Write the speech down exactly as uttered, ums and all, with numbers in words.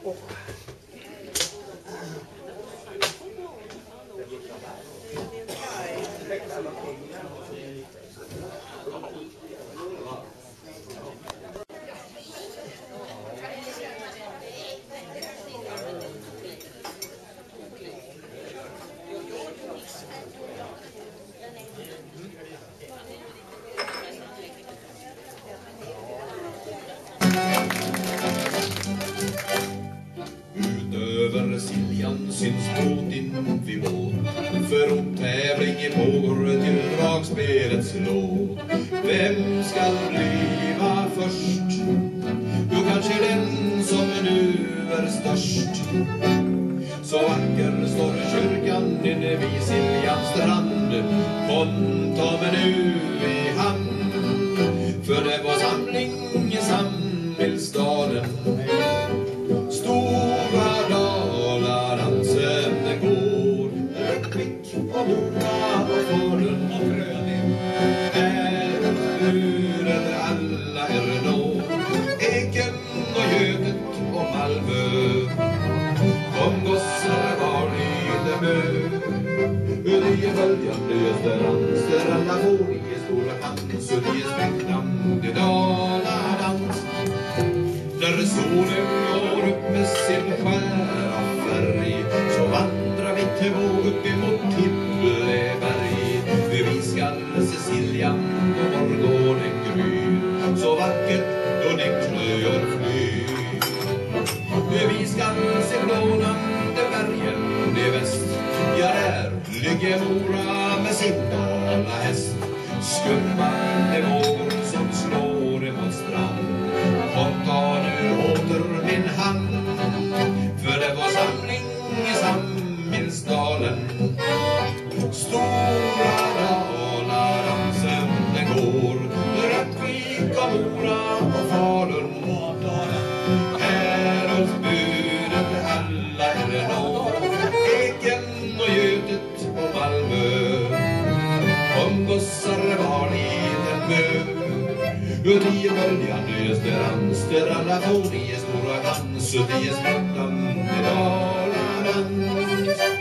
Utöver Siljan syns båten vid båt, för tävling pågår till dragspelets låt. Vem skall bliva först? Jo, kanske den som nu är störst. Så vacker står kyrkan inne vid Siljans strand. Kom, ta mig nu i hand, för det var samling i Samhällsdalen. Stora Daladansen går, Rättvik och Mora och Falun och Gröning. Här buren alla är nå, Eken och Götet och Malmö. Kom gossar var lite mö, det är följande österans, där alla får i stora chans, och det är spännande Daladans. Där solen går upp med sin skära färg, så vandrar vi till våg upp emot Tibbleberg. Vi skall se Siljan och morgonen gryr, så vackert då det knöar flyr. Vi skall se blånande bergen i väst, ja där ligger Mora med sin dalahäst. Skummande vågor som slår emot strand, kom ta nu åter min hand, för det var samling i Samhällsdalen. Stora Daladansen den går, Rättvik och Mora och Falun och Dalen. Heroldsbudet alla är nå, Eken och Götet och Malmö. Kom gossar var liten mö, det är böljande österans, där alla får i stora chans, och det är spännande Daladans.